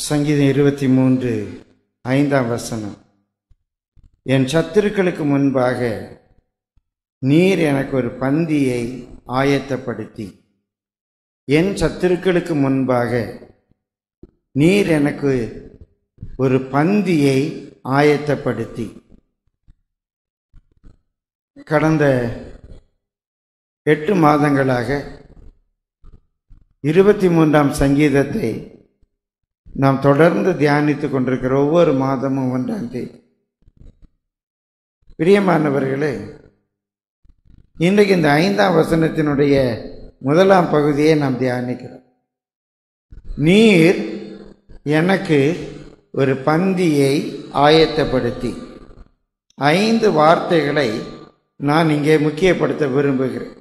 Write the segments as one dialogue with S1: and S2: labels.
S1: சங்கீதம் 23:5 என் சத்துருக்களுக்கு முன்பாக நீர் எனக்கு ஒரு பந்தியை ஆயத்தப்படுத்தி, என் சத்துருக்களுக்கு முன்பாக நீர் எனக்கு ஒரு பந்தியை ஆயத்தப்படுத்தி. கடந்த 8 மாதங்களாக 23ஆம் சங்கீதத்தை நாம் தொடர்ந்து தியானித்து கொண்டிருக்கிற ஒவ்வொரு மாதமும் 1ஆம் தேதி. பிரியமானவர்களே, இன்றைக்கு இந்த 5ஆம் வசனத்தினுடைய 1ஆம் பகுதியை நாம் தியானிக்கிறோம். நீர் எனக்கு ஒரு பந்தியை ஆயத்தப்படுத்தி. 5 வார்த்தைகளை நான் இங்கே முக்கியப்படுத்த விரும்புகிறேன்.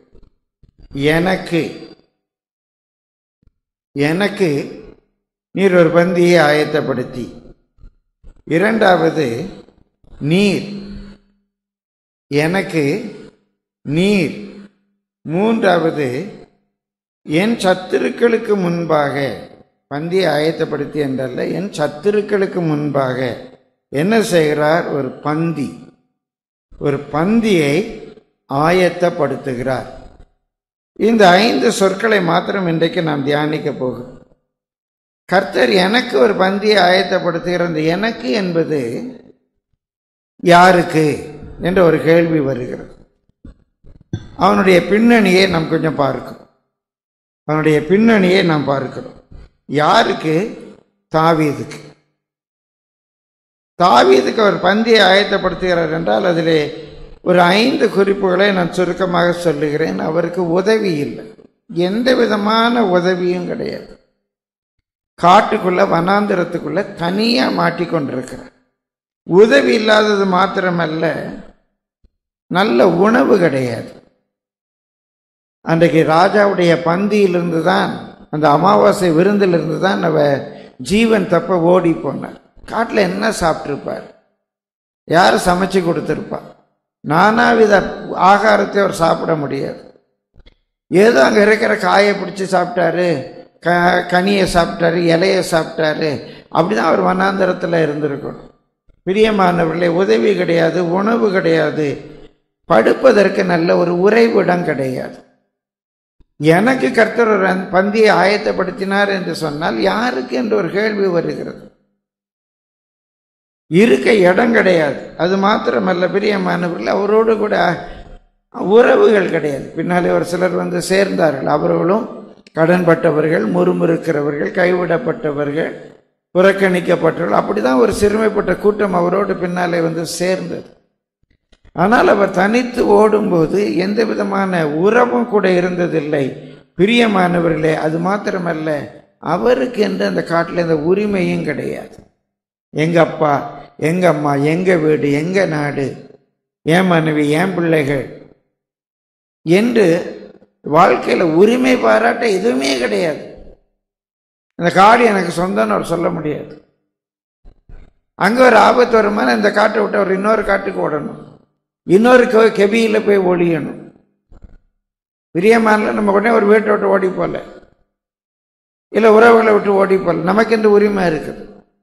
S1: எனக்கு நீர் ஒரு பந்தியை ஆயத்தப்படுத்தி. 2வது நீர், எனக்கு நீர். 3வது என் சத்துருக்களுக்கு முன்பாக. பந்தியை ஆயத்தப்படுத்தி என்றல்ல, என் சத்துருக்களுக்கு முன்பாக என்ன செய்கிறார்? ஒரு பந்தியை ஆயத்தப்படுத்துகிறார். இந்த 5 சொற்களை மாத்திரம் இன்றைக்கு நாம் தியானிக்க போகிறோம். கர்த்தர் எனக்கு ஒரு பந்தியை ஆயத்தப்படுத்துகிற அந்த எனக்கு என்பது யாருக்கு என்ற ஒரு கேள்வி வருகிறது. அவனுடைய பின்னணியை நாம் கொஞ்சம் பார்க்கிறோம். யாருக்கு? தாவீதுக்கு. தாவீதுக்கு ஒரு பந்தியை ஆயத்தப்படுத்துகிறார் என்றால் அதிலே ஒரு 5 குறிப்புகளை நான் சுருக்கமாக சொல்லுகிறேன். அவருக்கு உதவி இல்லை, எந்த விதமான உதவியும் கிடையாது. காட்டுக்குள்ள வனாந்திரத்துக்குள்ள தனியா மாட்டிக்கொண்டிருக்கிறார். உதவி இல்லாதது மாத்திரமல்ல, நல்ல உணவு கிடையாது. அன்றைக்கு ராஜாவுடைய பந்தியிலிருந்து தான், அந்த அமாவாசை விருந்திலிருந்து தான் அவ ஜீவன் தப்ப ஓடி போனார். காட்டில் என்ன சாப்பிட்டுருப்பார்? யார் சமைச்சு கொடுத்துருப்பா? நானாவித ஆகாரத்தை அவர் சாப்பிட முடியாது. ஏதோ அங்கே இருக்கிற காயை பிடிச்சி சாப்பிட்டாரு, கனியை சாப்பிட்டாரு, இலையை சாப்பிட்டாரு. அப்படிதான் அவர் வனாந்தரத்தில் இருந்திருக்கணும். பிரியமானவர்களே, உதவி கிடையாது, உணவு கிடையாது, படுப்பதற்கு நல்ல ஒரு உறைவிடம் கிடையாது. எனக்கு கர்த்தர் ஒரு பந்தியை ஆயத்தப்படுத்தினார் என்று சொன்னால் யாருக்கு என்று ஒரு கேள்வி வருகிறது. இருக்க இடம் கிடையாது. அது மாத்திரமல்ல பிரியமானவர்கள், அவரோடு கூட உறவுகள் கிடையாது. பின்னாலே ஒரு சிலர் வந்து சேர்ந்தார்கள். அவர்களும் கடன்பட்டவர்கள், முறுமுறுக்கிறவர்கள், கைவிடப்பட்டவர்கள், புறக்கணிக்கப்பட்டவர்கள். அப்படிதான் ஒரு சிறுமைப்பட்ட கூட்டம் அவரோடு பின்னாலே வந்து சேர்ந்தது. ஆனால் அவர் தனித்து ஓடும்போது எந்த விதமான உறவும் கூட இருந்ததில்லை. பிரியமானவர்களே, அது மாத்திரமல்ல, அவருக்கு என்று அந்த காட்டில் இந்த உரிமையும் கிடையாது. எங்க அப்பா, எங்க அம்மா, எங்க வீடு, எங்க நாடு, என் மனைவி, என் பிள்ளைகள் என்று வாழ்க்கையில உரிமை பாராட்ட எதுவுமே கிடையாது. இந்த காடு எனக்கு சொந்தம்னு அவர் சொல்ல முடியாது. அங்க ஒரு ஆபத்து வருமான இந்த காட்டை விட்டு அவர் இன்னொரு காட்டுக்கு ஓடணும், இன்னொரு கெபியில போய் ஒழியணும். பிரியமான நம்ம உடனே ஒரு வீட்டை விட்டு ஓடி போல, இல்ல உறவுகளை விட்டு ஓடி போல. நமக்கென்று உரிமை இருக்குது,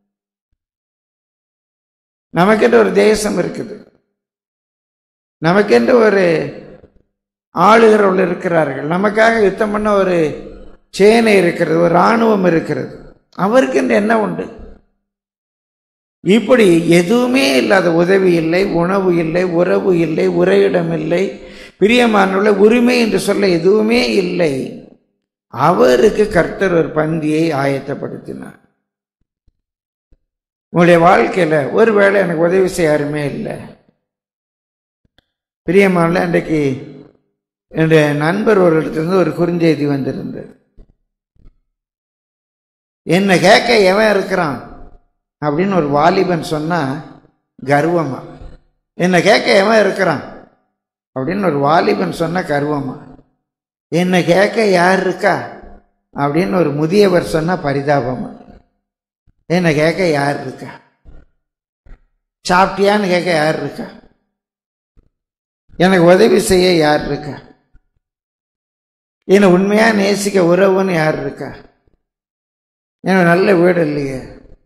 S1: நமக்கென்று ஒரு தேசம் இருக்குது, நமக்கென்று ஒரு ஆளுகிறவர்கள் இருக்கிறார்கள், நமக்காக யுத்தம் பண்ண ஒரு சேனை இருக்கிறது, ஒரு இராணுவம் இருக்கிறது. அவருக்கென்று என்ன உண்டு? இப்படி எதுவுமே இல்லாத, உதவி இல்லை, உணவு இல்லை, உறவு இல்லை, உறையிடம் இல்லை, பிரியமானவர்களே, உரிமை என்று சொல்ல எதுவுமே இல்லை. அவருக்கு கர்த்தர் ஒரு பந்தியை ஆயத்தப்படுத்தினார். உங்களுடைய வாழ்க்கையில ஒருவேளை எனக்கு உதவி செய்ய யாருமே இல்லை. பிரியமானவர்களே, அன்றைக்கு என்னுடைய நண்பர் ஒரு இடத்துலேருந்து ஒரு குறுஞ்செய்தி வந்திருந்தது. என்ன கேட்க எவன் இருக்கிறான் அப்படின்னு ஒரு வாலிபன் சொன்னா கர்வமா. என்ன கேட்க எவன் இருக்கிறான் அப்படின்னு ஒரு வாலிபன் சொன்ன கர்வமா. என்ன கேட்க யார் இருக்கா அப்படின்னு ஒரு முதியவர் சொன்ன பரிதாபமா. என்ன கேட்க யார் இருக்கா? சாப்பிட்டியான்னு கேட்க யார் இருக்கா? எனக்கு உதவி செய்ய யார் இருக்கா? என்னை உண்மையா நேசிக்க உறவுன்னு யார் இருக்கா? எனக்கு நல்ல வீடு இல்லையே,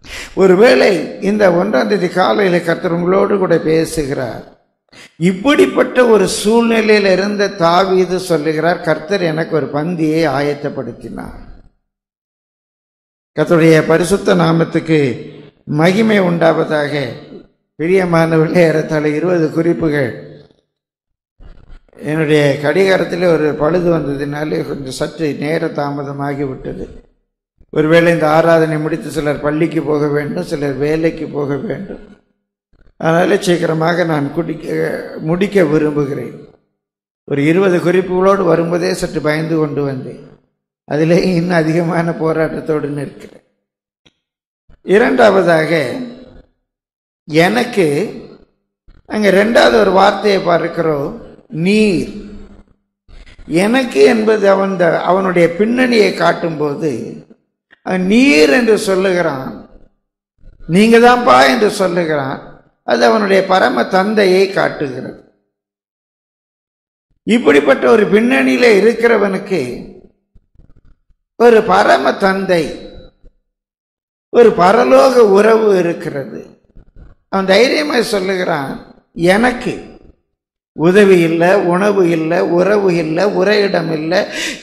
S1: ஒருவேளை இந்த 1ஆம் தேதி காலையில் கர்த்தர் உங்களோடு கூட பேசுகிறார். இப்படிப்பட்ட ஒரு சூழ்நிலையில் இருந்த தாவீது சொல்லுகிறார், கர்த்தர் எனக்கு ஒரு பந்தியை ஆயத்தப்படுத்தினார். கர்த்தருடைய பரிசுத்த நாமத்துக்கு மகிமை உண்டாவதாக. பிரியமானவர்களே, ஏறத்தாழ 20 குறிப்புகள். என்னுடைய கடிகாரத்தில் ஒரு பழுது வந்ததினாலே கொஞ்சம் சற்று நேர தாமதமாகி விட்டது. ஒருவேளை இந்த ஆராதனை முடித்து சிலர் பள்ளிக்கு போக வேண்டும், சிலர் வேலைக்கு போக வேண்டும். அதனால சீக்கிரமாக நான் முடிக்க விரும்புகிறேன். ஒரு 20 குறிப்புகளோடு வரும்போதே சற்று பயந்து கொண்டு வந்தேன். அதிலே இன்னும் அதிகமான போராட்டத்தோடு நிற்கிறேன். இரண்டாவதாக, எனக்கு அங்கே 2வது ஒரு வார்த்தையை பார்க்கிறோம், நீர். எனக்கு என்பது அவனுடைய பின்னணியை காட்டும்போது நீர் என்று சொல்லுகிறான், நீங்க தான்ப்பா என்று சொல்லுகிறான். அது அவனுடைய பரம தந்தையை காட்டுகிறது. இப்படிப்பட்ட ஒரு பின்னணியில இருக்கிறவனுக்கு ஒரு பரம தந்தை, ஒரு பரலோக உறவு இருக்கிறது. அவன் தைரியமாய் சொல்லுகிறான், எனக்கு உதவி இல்லை, உணவு இல்லை, உறவு இல்லை, உறையிடம் இல்லை,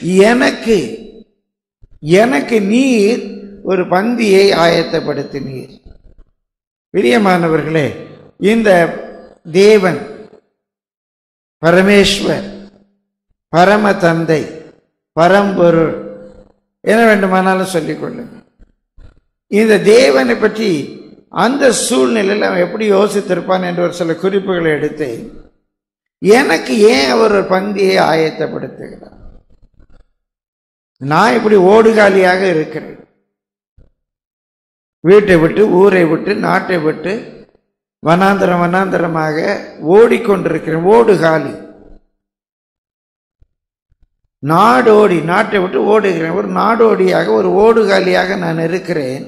S1: எனக்கு நீர் ஒரு பந்தியை ஆயத்தப்படுத்தினீர். பிரியமானவர்களே, இந்த தேவன் பரமேஸ்வர், பரம தந்தை, பரம்பொருள், என்ன வேண்டுமானாலும் சொல்லிக்கொள்ளுங்க. இந்த தேவனை பற்றி அந்த சூழ்நிலையில் அவன் எப்படி யோசித்திருப்பான் என்ற ஒரு சில குறிப்புகளை எடுத்து, எனக்கு ஏன் அவர் ஒரு பந்தியை ஆயத்தப்படுத்துகிறார்? நான் இப்படி ஓடுகாலியாக இருக்கிறேன். வீட்டை விட்டு, ஊரை விட்டு, நாட்டை விட்டு வனாந்தரமாக ஓடிக்கொண்டிருக்கிறேன். ஓடுகாலி, நாடோடி, நாட்டை விட்டு ஓடுகிறேன். ஒரு நாடோடியாக, ஒரு ஓடுகாலியாக நான் இருக்கிறேன்.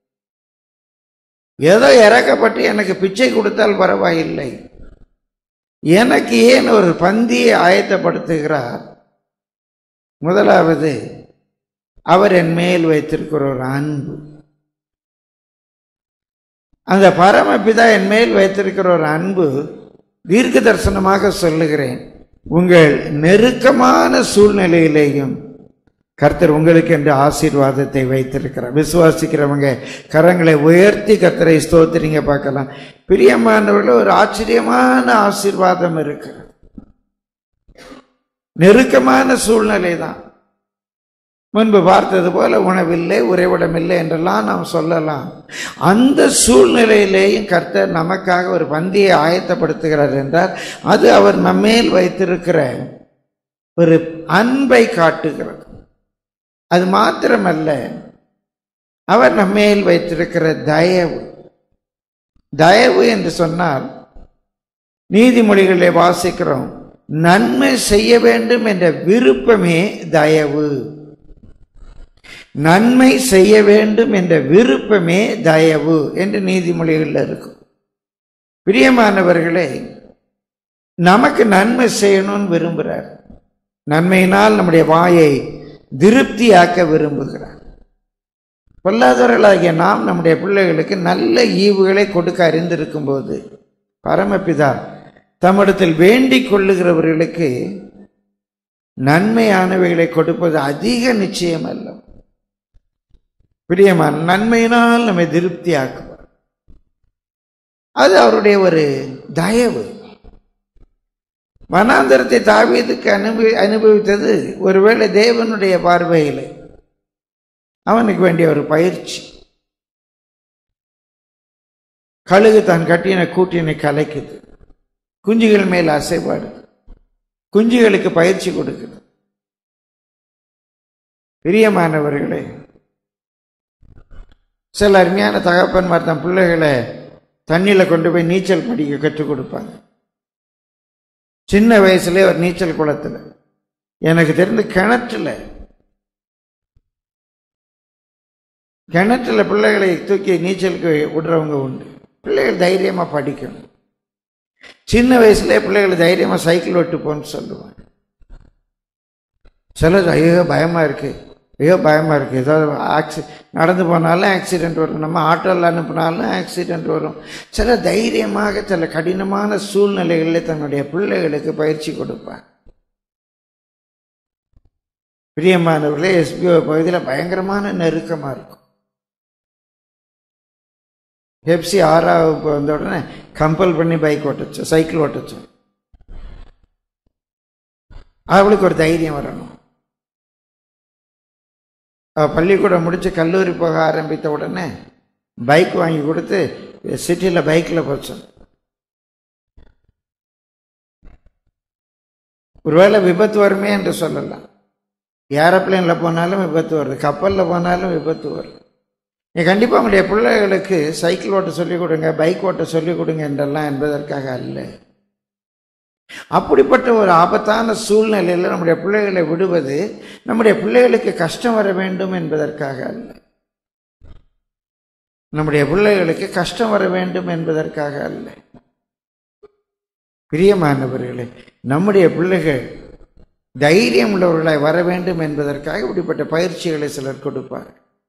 S1: ஏதோ இறக்கப்பட்டு எனக்கு பிச்சை கொடுத்தால் பரவாயில்லை, எனக்கு ஏன் ஒரு பந்தியை ஆயத்தப்படுத்துகிறார்? முதலாவது, அவர் என் மேல் வைத்திருக்கிற ஒரு அன்பு. அந்த பரமபிதா என் மேல் வைத்திருக்கிற ஒரு அன்பு, தீர்க்க தரிசனமாக சொல்லுகிறேன், உங்கள் நெருக்கமான சூழ்நிலையிலேயும் கர்த்தர் உங்களுக்கு என்று ஆசீர்வாதத்தை வைத்திருக்கிறார். விசுவாசிக்கிறவங்க கரங்களை உயர்த்தி கர்த்தரை ஸ்தோத்திரிங்க பார்க்கலாம். பிரியமானவர்கள், ஒரு ஆச்சரியமான ஆசீர்வாதம் இருக்கிறது. நெருக்கமான சூழ்நிலை தான். முன்பு பார்த்தது போல உணவில்லை, உறைவிடமில்லை என்றெல்லாம் நாம் சொல்லலாம். அந்த சூழ்நிலையிலேயும் கர்த்தர் நமக்காக ஒரு பந்தியை ஆயத்தப்படுத்துகிறார் என்றால் அது அவர் நம்மேல் வைத்திருக்கிற ஒரு அன்பை காட்டுகிறது. அது மாத்திரமல்ல, அவர் நம்மேல் வைத்திருக்கிற தயவு. தயவு என்று சொன்னால், நீதிமொழிகளை வாசிக்கிறோம், நன்மை செய்ய வேண்டும் என்ற விருப்பமே தயவு. நன்மை செய்ய வேண்டும் என்ற விருப்பமே தயவு என்று நீதிமொழிகள் இருக்கும். பிரியமானவர்களே, நமக்கு நன்மை செய்யணும்னு விரும்புகிறார். நன்மையினால் நம்முடைய வாயை திருப்தியாக்க விரும்புகிறார். பொல்லாதவர்களாகிய நாம் நம்முடைய பிள்ளைகளுக்கு நல்ல ஈவுகளை கொடுக்க அறிந்திருக்கும் போது பரமபிதா தம்மிடத்தில் வேண்டிக் கொள்ளுகிறவர்களுக்கு நன்மையானவைகளை கொடுப்பது அதிக நிச்சயம் அல்ல. பிரியமான, நன்மையினால் நம்மை திருப்தியாக்குவார். அது அவருடைய ஒரு தயவு. வனாந்தரத்தை தாவீதுக்கு அனுபவித்தது ஒருவேளை தேவனுடைய பார்வையில் அவனுக்கு வேண்டிய ஒரு பயிற்சி. கழுகு தான் கட்டின கூட்டினை கலைக்குது, குஞ்சுகள் மேல் அசைப்பாடு, குஞ்சுகளுக்கு பயிற்சி கொடுக்குது. பிரியமானவர்களே, சில அருமையான தகப்பன்மார் தன் பிள்ளைகளை தண்ணியில் கொண்டு போய் நீச்சல் படிக்க கற்றுக் கொடுப்பாங்க. சின்ன வயசுலேயே ஒரு நீச்சல் குளத்தில், எனக்கு தெரிந்து கிணற்றுல பிள்ளைகளை தூக்கி நீச்சலுக்கு விடுறவங்க உண்டு. பிள்ளைகள் தைரியமாக படிக்கணும். சின்ன வயசுலேயே பிள்ளைகளை தைரியமாக சைக்கிள் ஓட்டு போன்னு சொல்லுவாங்க. சிலர் ஐயோ பயமாக இருக்கு, ஐயோ பயமாக இருக்குது, ஏதாவது நடந்து போனாலும் ஆக்சிடெண்ட் வரும், நம்ம ஆட்டோவில் அனுப்பினாலும் ஆக்சிடெண்ட் வரும். சில தைரியமாக சில கடினமான சூழ்நிலைகளில் தன்னுடைய பிள்ளைகளுக்கு பயிற்சி கொடுப்பார். பிரியமானவர்களே, எஸ்பிஓ பகுதியில் பயங்கரமான நெருக்கமாக இருக்கும். பெப்சி 6ஆம் வகுப்பு வந்த உடனே கம்பல் பண்ணி சைக்கிள் ஓட்டச்சோம். அவளுக்கு ஒரு தைரியம் வரணும். பள்ளிக்கூடம் முடிச்சு கல்லூரி போக ஆரம்பித்த உடனே பைக் வாங்கி கொடுத்து சிட்டியில் பைக்கில் போச்சோம். ஒருவேளை விபத்து வருமே என்று சொல்லலாம். ஏரோப்ளேனில் போனாலும் விபத்து வருது, கப்பலில் போனாலும் விபத்து வருது. நீ கண்டிப்பாக உங்களுடைய பிள்ளைகளுக்கு சைக்கிள் ஓட்ட சொல்லிக் கொடுங்க, பைக் ஓட்ட சொல்லிக் கொடுங்க என்றெல்லாம் என்பதற்காக அல்ல. அப்படிப்பட்ட ஒரு ஆபத்தான சூழ்நிலையில் நம்முடைய பிள்ளைகளை விடுவது நம்முடைய பிள்ளைகளுக்கு கஷ்டம் வர வேண்டும் என்பதற்காக அல்ல. நம்முடைய பிள்ளைகளுக்கு கஷ்டம் வர வேண்டும் என்பதற்காக அல்ல. பிரியமானவர்களே, நம்முடைய பிள்ளைகள் தைரியம் உள்ளவர்களாய் வர வேண்டும் என்பதற்காக இப்படிப்பட்ட பயிற்சிகளை சிலர் கொடுப்பார்.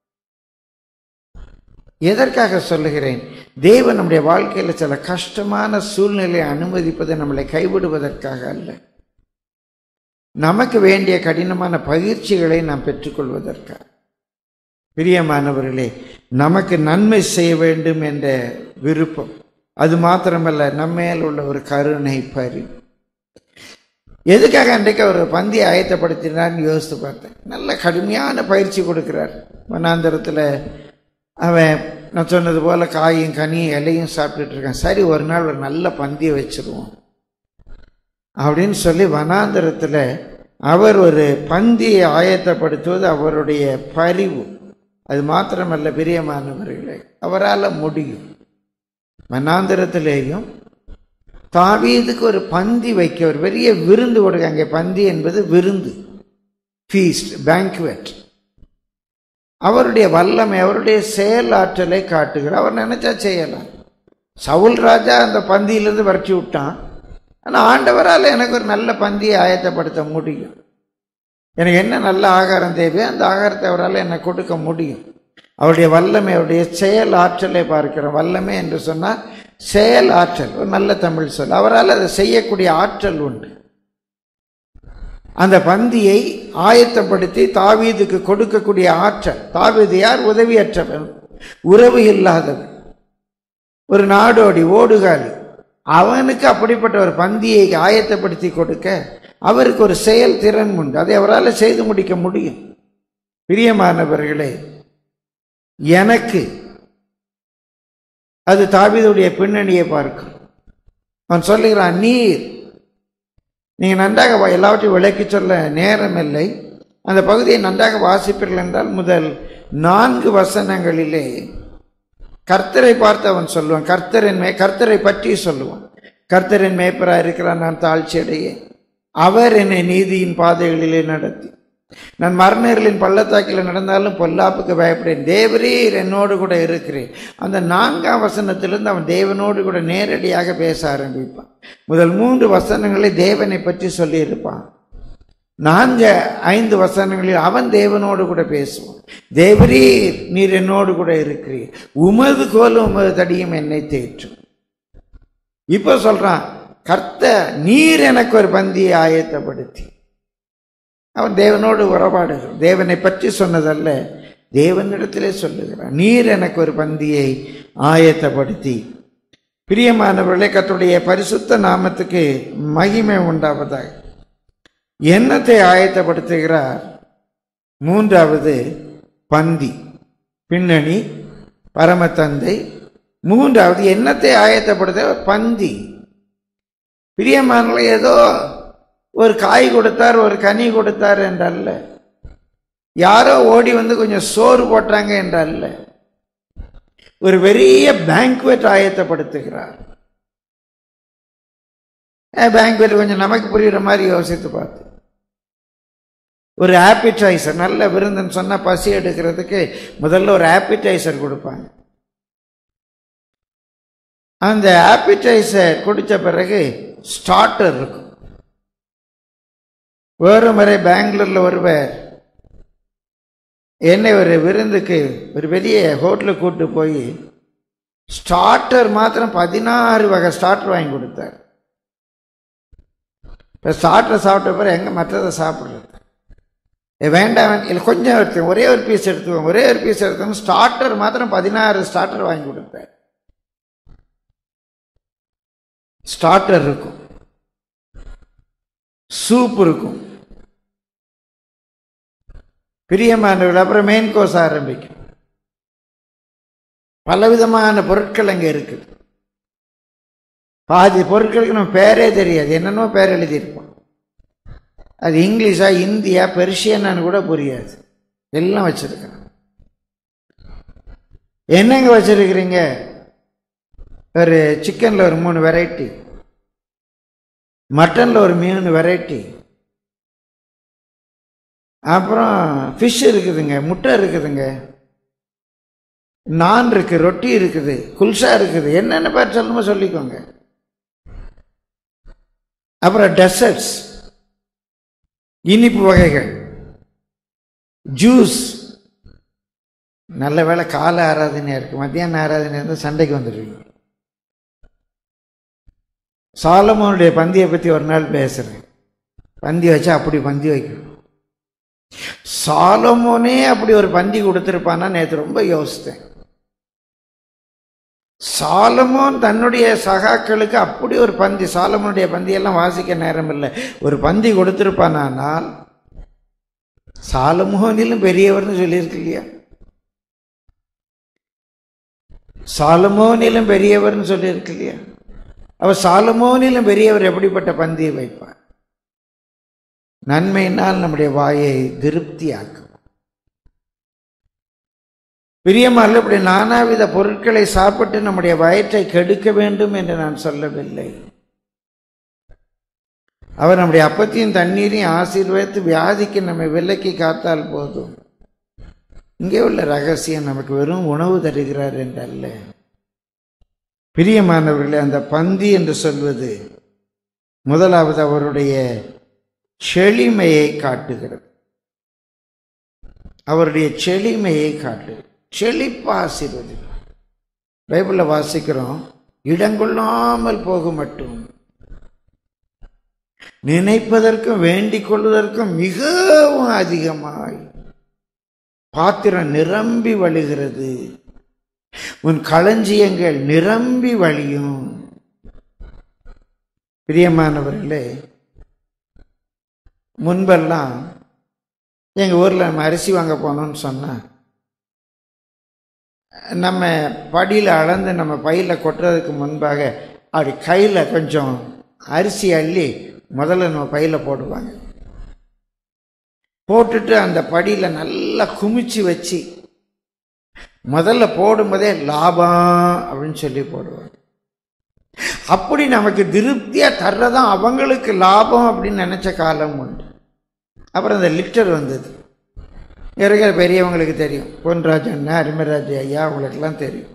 S1: எதற்காக சொல்லுகிறேன்? தேவன் நம்முடைய வாழ்க்கையில் சில கஷ்டமான சூழ்நிலையை அனுமதிப்பதை நம்மளை கைவிடுவதற்காக அல்ல, நமக்கு வேண்டிய கடினமான பயிற்சிகளை நாம் பெற்றுக்கொள்வதற்காக. பிரியமானவர்களே, நமக்கு நன்மை செய்ய வேண்டும் என்ற விருப்பம், அது மாத்திரமல்ல, நம்மேல் உள்ள ஒரு கருணை பரிவு. எதுக்காக அன்றைக்கு ஒரு பந்தியை ஆயத்தப்படுத்தினார்னு யோசித்து பார்த்தேன். நல்ல கடுமையான பயிற்சி கொடுக்கிறார். வனாந்தரத்தில் அவன் நான் சொன்னது போல் காயும் கனியும் இலையும் சாப்பிட்டுட்டு இருக்கான். சரி, ஒரு நாள் ஒரு நல்ல பந்தியை வச்சிருவோம் அப்படின்னு சொல்லி வனாந்தரத்தில் அவர் ஒரு பந்தியை ஆயத்தப்படுத்துவது அவருடைய பரிவு. அது மாத்திரமல்ல பிரியமானவர்களே, அவரால் முடியும். வனாந்தரத்திலேயும் தாவீதுக்கு ஒரு பந்தி வைக்க, ஒரு பெரிய விருந்து கொடுக்க. அங்கே பந்தி என்பது விருந்து, ஃபீஸ்ட், பேங்க்வெட். அவருடைய வல்லமை, அவருடைய செயலாற்றலை காட்டுகிறார். அவர் நினைச்சா செய்யலாம். சவுல் ராஜா அந்த பந்தியிலிருந்து வரைச்சி விட்டான். ஆனால் ஆண்டவரால் எனக்கு ஒரு நல்ல பந்தியை ஆயத்தப்படுத்த முடியும். எனக்கு என்ன நல்ல ஆகாரம் தேவையோ அந்த ஆகாரத்தை அவரால் எனக்கு கொடுக்க முடியும். அவருடைய வல்லமை, அவருடைய செயல் ஆற்றலை பார்க்கிறோம். வல்லமை என்று சொன்னால் செயல் ஆற்றல், ஒரு நல்ல தமிழ் சொல். அவரால் அதை செய்யக்கூடிய ஆற்றல் உண்டு. அந்த பந்தியை ஆயத்தப்படுத்தி தாவீதுக்கு கொடுக்கக்கூடிய ஆற்றல். தாவீது யார்? உதவியற்றவன், உறவு இல்லாதவன், ஒரு நாடோடி, ஓடுகாலி. அவனுக்கு அப்படிப்பட்ட ஒரு பந்தியை ஆயத்தப்படுத்தி கொடுக்க அவருக்கு ஒரு செயல் திறன் உண்டு. அதை அவரால் செய்து முடிக்க முடியும். பிரியமானவர்களே, எனக்கு அது தாவீதுடைய பின்னணியை பார்க்கும். அவன் சொல்லுகிறான், நீங்கள் நன்றாக எல்லாவற்றையும் விளக்கி சொல்ல நேரம் இல்லை. அந்த பகுதியை நன்றாக வாசிப்பீர்கள் என்றால் முதல் 4 வசனங்களிலே கர்த்தரை பார்த்து அவன் சொல்லுவான். கர்த்தரை பற்றி சொல்லுவான். கர்த்தரின் மேய்ப்பராக இருக்கிறார், நான் தாழ்ச்சி அடையேன். அவர் என்னை நீதியின் பாதைகளிலே நடத்தி, நான் மரணர்களின் பள்ளத்தாக்கில் நடந்தாலும் பொல்லாப்புக்கு பயப்படேன். தேவரீர் என்னோடு கூட இருக்கிறேன். அந்த 4ஆம் வசனத்திலிருந்து அவன் தேவனோடு கூட நேரடியாக பேச ஆரம்பிப்பான். முதல் 3 வசனங்களை தேவனை பற்றி சொல்லியிருப்பான். 4-5 வசனங்களில் அவன் தேவனோடு கூட பேசுவான். தேவரீர் நீர் என்னோடு கூட இருக்கிறீர், உமது கோலும் உமது தடியும் என்னை தேற்றும். இப்போ சொல்றான், கர்த்தர் நீர் எனக்கு ஒரு பந்தியை ஆயத்தப்படுத்தி. அவன் தேவனோடு உறவாடுகிறான். தேவனை பற்றி சொன்னதல்ல, தேவனிடத்திலே சொல்லுகிறான், நீர் எனக்கு ஒரு பந்தியை ஆயத்தப்படுத்தி. பிரியமானவர்களே, கர்த்தருடைய பரிசுத்த நாமத்துக்கு மகிமை உண்டாவதாக. என்னத்தை ஆயத்தப்படுத்துகிறார்? 3வது பந்தி, பின்னணி, பரமதந்தை. 3வது என்னத்தை ஆயத்தப்படுத்த? பந்தி. பிரியமானவர்களே, ஏதோ ஒரு காய் கொடுத்தார், ஒரு கனி கொடுத்தார் என்றல்ல, யாரோ ஓடி வந்து கொஞ்சம் சோறு போட்டாங்க என்றல்ல, ஒரு பெரிய பேங்க்வெட் ஆயத்தப்படுத்துகிறார். பேங்க்வெட் கொஞ்சம் நமக்கு புரியுற மாதிரி யோசித்து பார்த்து, ஒரு ஆப்பிடைசர், நல்ல விருந்துன்னு சொன்னா பசி எடுக்கிறதுக்கு முதல்ல ஒரு ஆப்பிடைசர் கொடுப்பாங்க. அந்த ஆப்பிடைசர் குடிச்ச பிறகு ஸ்டார்டர் இருக்கும். வேறு முறை பெங்களூர்ல ஒருவர் என்னை ஒரு விருந்துக்கு ஒரு பெரிய ஹோட்டலுக்கு கூப்பிட்டு போய் ஸ்டார்டர் மாத்திரம் 16 வகை ஸ்டார்டர் வாங்கி கொடுத்தார். இப்போ ஸ்டார்டர் சாப்பிட்ட பிறகு எங்கே மற்றதை சாப்பிட்றது? வேண்டாம் இல்லை, கொஞ்சம் எடுத்து ஒரே ஒரு பீஸ் எடுத்துவோம், ஒரே ஒரு பீஸ் எடுத்தோம். ஸ்டார்டர் மாத்திரம் 16 ஸ்டார்டர் வாங்கி கொடுத்தார். ஸ்டார்டர் இருக்கும், சூப் இருக்கும், பிரியமானவர்கள். அப்புறம் மெயின் கோர்ஸ் ஆரம்பிக்கும். பலவிதமான பொருட்கள் அங்கே இருக்குது. பாதி பொருட்களுக்கு நம்ம பேரே தெரியாது, என்னென்னோ பேர் எழுதியிருப்போம். அது இங்கிலீஷா இந்தியா பெர்ஷியன்னு கூட புரியாது. எல்லாம் வச்சிருக்கிறேன். என்னங்க வச்சிருக்கிறீங்க? ஒரு சிக்கனில் ஒரு 3 வெரைட்டி, மட்டனில் ஒரு 3 வெரைட்டி, அப்புறம் ஃபிஷ் இருக்குதுங்க, முட்டை இருக்குதுங்க, நான் இருக்கு, ரொட்டி இருக்குது, குல்சா இருக்குது, என்னென்ன பேர் சொல்லுமோ சொல்லிக்கோங்க. அப்புறம் டெசர்ட்ஸ், இனிப்பு வகைகள், ஜூஸ். நல்ல வேளை கால ஆராதனையா இருக்கு, மத்தியான ஆராதனை இருந்தால் சண்டைக்கு வந்துடுவீங்க. சாலமோனுடைய பந்தியை பற்றி ஒரு நாள் பேசுறேன். பந்தி வச்சா அப்படி பந்தி வைக்கணும். சாலமோனே அப்படி ஒரு பந்தி கொடுத்திருப்பானா நேற்று ரொம்ப யோசித்தேன். சாலமோன் தன்னுடைய சகாக்களுக்கு அப்படி ஒரு பந்தி, சாலமோனுடைய பந்தியெல்லாம் வாசிக்க நேரம் இல்லை, ஒரு பந்தி கொடுத்திருப்பானால் சாலமோனிலும் பெரியவர்னு சொல்லியிருக்கு இல்லையா? சாலமோனிலும் பெரியவர்னு சொல்லியிருக்கு இல்லையா? அவர் சாலமோனிலும் பெரியவர் எப்படிப்பட்ட பந்தியை வைப்பார்? நன்மையினால் நம்முடைய வாயை திருப்தியாக்கும். பிரியமாக இப்படி நானாவித பொருட்களை சாப்பிட்டு நம்முடைய வயிற்றை கெடுக்க வேண்டும் என்று நான் சொல்லவில்லை. அவர் நம்முடைய அப்பத்தையும் தண்ணீரையும் ஆசீர்வதித்து வியாதிக்கு நம்மை விலக்கி காத்தால் போதும். இங்கே உள்ள ரகசியம் நமக்கு வெறும் உணவு தருகிறார் என்றல்ல. பிரியமானவர்களே, அந்த பந்தி என்று சொல்வது முதலாவது அவருடைய செழிமையை காட்டுகிறது. அவருடைய செழிமையை காட்டுகிறது. செழிப்பா ஆசீர்வதி. பைபிளில் வாசிக்கிறோம், இடங்கொள்ளாமல் போக மட்டும் நினைப்பதற்கும் வேண்டிக் கொள்வதற்கும் மிகவும் அதிகமாய் பாத்திரம் நிரம்பி வழிகிறது, உன் களஞ்சியங்கள் நிரம்பி வழியும். பிரியமானவர்களே, முன்பெல்லாம் எங்கள் ஊரில் நம்ம அரிசி வாங்க போனோம்னு சொன்னால் நம்ம படியில் அளந்து நம்ம பையில் கொட்டுறதுக்கு முன்பாக அப்படி கையில் கொஞ்சம் அரிசி அள்ளி முதல்ல நம்ம பையில் போடுவாங்க. போட்டுட்டு அந்த படியில் நல்லா குமிச்சு வச்சு முதல்ல போடும்போதே லாபம் அப்படின்னு சொல்லி போடுவாங்க. அப்படி நமக்கு திருப்தியாக தர்றதான் அவங்களுக்கு லாபம் அப்படின்னு நினச்ச காலம் உண்டு. அப்புறம் அந்த லிட்டர் வந்தது. இருக்கிற பெரியவங்களுக்கு தெரியும், பொன்ராஜ் அண்ணா, அருமராஜ் ஐயா, அவங்களுக்கெல்லாம் தெரியும்.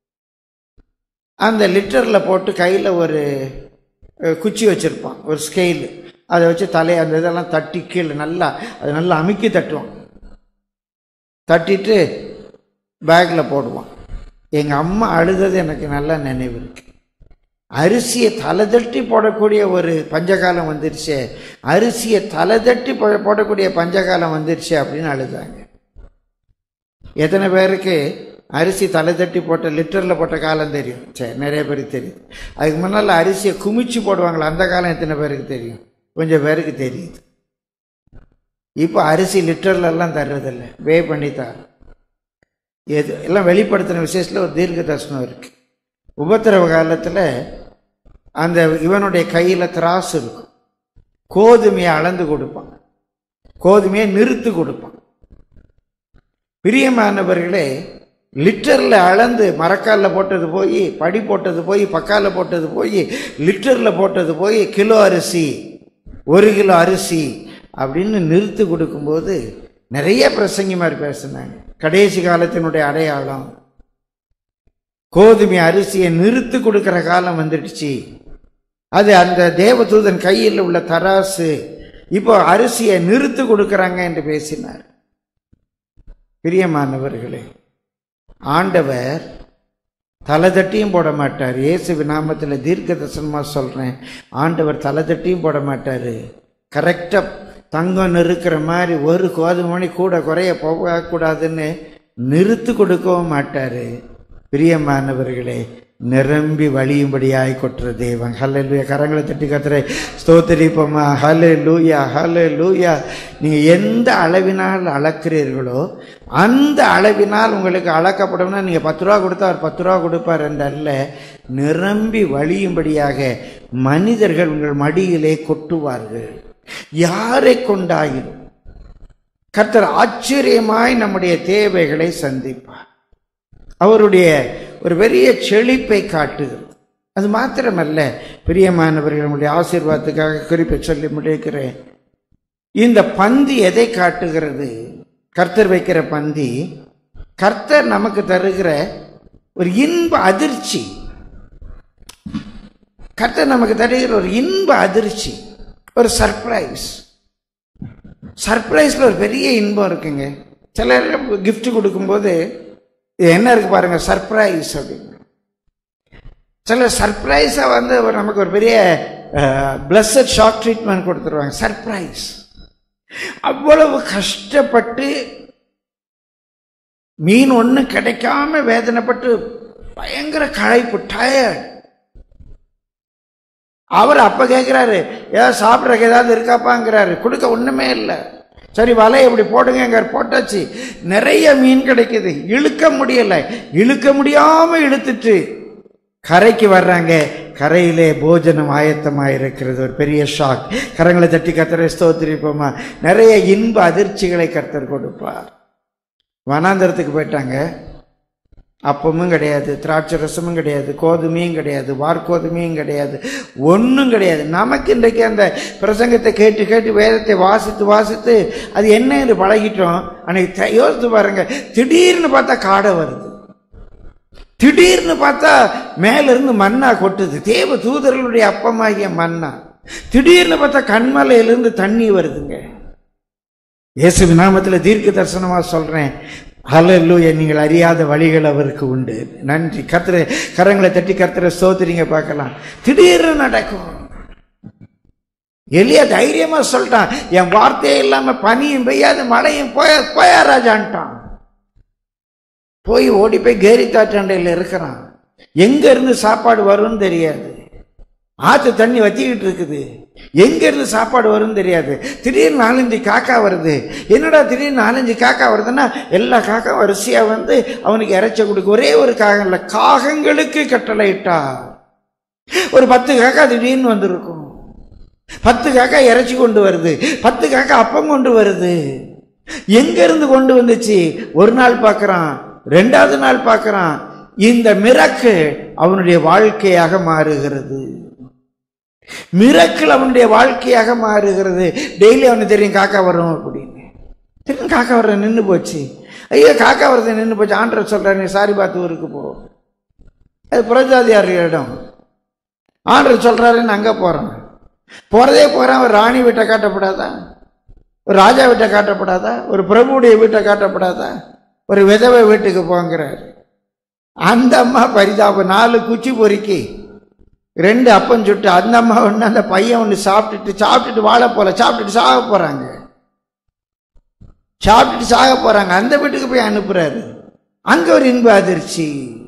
S1: அந்த லிட்டரில் போட்டு கையில் ஒரு குச்சி வச்சுருப்பான், ஒரு ஸ்கெயிலு, அதை வச்சு தலையை அந்த இதெல்லாம் தட்டி கீழே நல்லா அதை நல்லா அமுக்கி தட்டுவான். தட்டிட்டு பேக்கில் போடுவான். எங்கள் அம்மா அழுதது எனக்கு நல்லா நினைவு இருக்கு. அரிசியை தலை தட்டி போடக்கூடிய ஒரு பஞ்சகாலம் வந்துருச்சு, அரிசியை தலை தட்டி போடக்கூடிய பஞ்சகாலம் வந்துருச்சு அப்படின்னு அழுதாங்க. எத்தனை பேருக்கு அரிசி தலை தட்டி போட்ட லிட்டரில் போட்ட காலம் தெரியும்? சரி, நிறைய பேருக்கு தெரியுது. அதுக்கு முன்னால் அரிசியை குமிச்சு போடுவாங்களா, அந்த காலம் எத்தனை பேருக்கு தெரியும்? கொஞ்சம் பேருக்கு தெரியுது. இப்போ அரிசி லிட்டர்லெல்லாம் தர்றதில்லை, வே பண்ணி தரோம். எது எல்லாம் வெளிப்படுத்தின விசேஷத்தில் ஒரு தீர்க்க தரிசனம் இருக்குது. உபத்திரவ காலத்தில் அந்த இவனுடைய கையில் திராசு இருக்கும், கோதுமையை அளந்து கொடுப்பான், கோதுமையை நிறுத்து கொடுப்பான். பிரியமானவர்களே, லிட்டரில் அளந்து மரக்காலில் போட்டது போய், படி போட்டது போய், பக்காலில் போட்டது போய், லிட்டரில் போட்டது போய், கிலோ அரிசி, 1 கிலோ அரிசி அப்படின்னு நிறுத்து கொடுக்கும்போது நிறைய பிரசங்கிமார் பேசினாங்க. கடைசி காலத்தினுடைய அடையாளம், கோதுமை அரிசியை நிறுத்து கொடுக்கிற காலம் வந்துடுச்சு. அது அந்த தேவதூதன் கையில் உள்ள தராசு, இப்போ அரிசியை நிறுத்து கொடுக்குறாங்க என்று பேசினார். பிரியமானவர்களே, ஆண்டவர் தலை தட்டியும் போட மாட்டார். இயேசு நாமத்தில் தீர்க்க தரிசனமாக சொல்கிறேன், ஆண்டவர் தலை தட்டியும் போட மாட்டார். கரெக்டாக தங்கம் நிறுக்கிற மாதிரி ஒரு கோதுமை மணி கூட குறைய போகக்கூடாதுன்னு நிறுத்து கொடுக்கவும் மாட்டார். பிரியமானவர்களே, நிரம்பி வழியும்படியாய் கொட்டுற தேவன். ஹல்லேலூயா. கரங்களை தட்டி கர்த்தரை ஸ்தோத்திரிப்போமா. ஹல்லேலூயா, ஹல்லேலூயா. நீங்கள் எந்த அளவினால் அளக்கிறீர்களோ அந்த அளவினால் உங்களுக்கு அளக்கப்படும்னா, நீங்கள் 10 ரூபா கொடுத்தா அவர் 10 ரூபா கொடுப்பார் என்றல்ல, நிரம்பி வழியும்படியாக மனிதர்கள் உங்கள் மடியிலே கொட்டுவார்கள். யாரை கொண்டாயிரும் கர்த்தர் ஆச்சரியமாய் நம்முடைய தேவைகளை சந்திப்பார். அவருடைய ஒரு பெரிய செழிப்பை காட்டுகிறது. அது மாத்திரமல்ல, பிரியமானவர்கள், நம்முடைய ஆசீர்வாதத்துக்காக குறிப்பை சொல்லி முடிக்கிறேன். இந்த பந்தி எதை காட்டுகிறது? கர்த்தர் வைக்கிற பந்தி கர்த்தர் நமக்கு தருகிற ஒரு இன்ப அதிர்ச்சி. கர்த்தர் நமக்கு தருகிற ஒரு இன்ப அதிர்ச்சி, ஒரு சர்ப்ரைஸ். சர்ப்ரைஸ்ல ஒரு பெரிய இன்பம் இருக்குங்க. சிலர் கிஃப்ட் கொடுக்கும்போது இது என்ன இருக்கு பாருங்க, சர்ப்ரைஸ் அப்படின்னு. சில சர்ப்ரைஸா வந்து நமக்கு ஒரு பெரிய பிளஸட் ஷாக் ட்ரீட்மெண்ட் கொடுத்துருவாங்க. சர்ப்ரைஸ். அவ்வளவு கஷ்டப்பட்டு மீன் ஒண்ணு கிடைக்காம வேதனைப்பட்டு பயங்கர களைப்பு, டயர்ட். அவர் அப்ப கேட்கிறாரு, ஏதாவது சாப்பிட்றக்கு ஏதாவது இருக்காப்பாங்கிறாரு. கொடுக்க ஒண்ணுமே இல்லை. சரி, வலையை எப்படி போடுங்க, போட்டாச்சு. நிறைய மீன் கிடைக்குது, இழுக்க முடியல. இழுக்க முடியாம இழுத்துட்டு கரைக்கு வர்றாங்க. கரையிலே போஜனம் ஆயத்தமாயிருக்கிறது. ஒரு பெரிய ஷாக். கரங்களை தட்டி கர்த்தரை ஸ்தோத்திரிப்போமா. நிறைய இன்ப அதிர்ச்சிகளை கர்த்தர் கொடுப்பார். வனாந்தரத்துக்கு போயிட்டாங்க. அப்பமும் கிடையாது, திராட்சை ரசமும் கிடையாது, கோதுமையும் கிடையாது, வார்கோதுமையும் கிடையாது, ஒன்றும் கிடையாது. நமக்கு இன்றைக்கு அந்த பிரசங்கத்தை கேட்டு கேட்டு வேதத்தை வாசித்து வாசித்து அது என்ன என்று பழகிட்டோம். அன்னைக்கு யோசித்து பாருங்க, திடீர்னு பார்த்தா காடை வருது, திடீர்னு பார்த்தா மேலிருந்து மன்னா கொட்டுது, தேவ தூதர்களுடைய அப்பமாகிய மன்னா. திடீர்னு பார்த்தா கண்மலையிலிருந்து தண்ணி வருதுங்க. இயேசு நாமத்தில் தீர்க்க தரிசனமா சொல்றேன், ஹல்லேலூயா. நீங்கள் அறியாத வழிகள் அவருக்கு உண்டு. நன்றி. கர்த்தரை கரங்களை தட்டி கர்த்தரை ஸ்தோத்திரிங்க பார்க்கலாம். திடீர்னு நடக்கும். எலியா தைரியமா சொல்லிட்டான், என் வார்த்தையே இல்லாம பனியும் பெய்யாது மழையும் போயா ராஜான்ட்டான். போய் ஓடி போய் கேரித்தாற்றண்டையில் இருக்கிறான். எங்க இருந்து சாப்பாடு வரும்னு தெரியாது. ஆற்று தண்ணி வத்திக்கிட்டு இருக்குது, எங்க இருந்து சாப்பாடு வரும்னு தெரியாது. திடீர்னு 4-5 காக்கா வருது. என்னடா திடீர்னு 4-5 காக்கா வருதுன்னா, எல்லா காக்கா வரிசையா வந்து அவனுக்கு இறைச்ச கொடுக்க. ஒரே ஒரு காகம் இல்ல, காகங்களுக்கு கட்டளை இட்டா. ஒரு 10 காக்கா திடீர்னு வந்திருக்கும். 10 காக்கா இறைச்சி கொண்டு வருது, 10 காக்கா அப்பம் கொண்டு வருது. எங்க இருந்து கொண்டு வந்துச்சு? ஒரு நாள் பார்க்கறான், 2வது நாள் பார்க்கறான். இந்த மிரக்கிள் அவனுடைய வாழ்க்கையாக மாறுகிறது. மிரக்கிள் அவனுடைய வாழ்க்கையாக மாறுகிறது. டெய்லி அவனுக்கு தெரியும் காக்கா வரும் அப்படின்னு. தெரியும் காக்கா வர்ற நின்று போச்சு. ஐயோ காக்கா வர்றது நின்று போச்சு. ஆண்டவர் சொல்றாரு, நீ சாரிபாத் ஊருக்கு போ. அது புரஜாதியாரிடம். ஆண்டவர் சொல்றாருன்னு அங்க போறான். போறதே போறான். ஒரு ராணி வீட்டை காட்டப்படாதா? ஒரு ராஜா வீட்டை காட்டப்படாதா? ஒரு பிரபுடைய வீட்டை காட்டப்படாதா? ஒரு விதவை வீட்டுக்கு போங்கிறாரு. அந்த அம்மா பரிதாபம். 4 குச்சி பொறுக்கி 2 அப்பம் சுட்டு அந்த அம்மா ஒன்று, அந்த பையன் ஒன்று சாப்பிட்டுட்டு வாழ போல சாப்பிட்டுட்டு சாக போறாங்க. அந்த வீட்டுக்கு போய் அனுப்புறாரு. அங்க ஒரு இன்ப அதிர்ச்சி.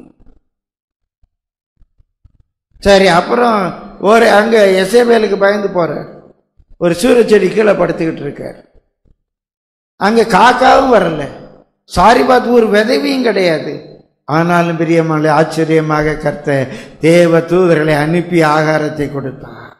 S1: சரி, அப்புறம் அங்க எசேபேலுக்கு பயந்து போறார். ஒரு சூரியச்செடி கீழே படுத்துக்கிட்டு இருக்கார். அங்க காக்காவும் வரல, சாரிபாத் ஊர் விதவியும் கிடையாது. ஆனாலும் பிரியமான ஆச்சரியமாக கர்த்தர் தேவ தூதர்களை அனுப்பி ஆகாரத்தை கொடுத்தார்.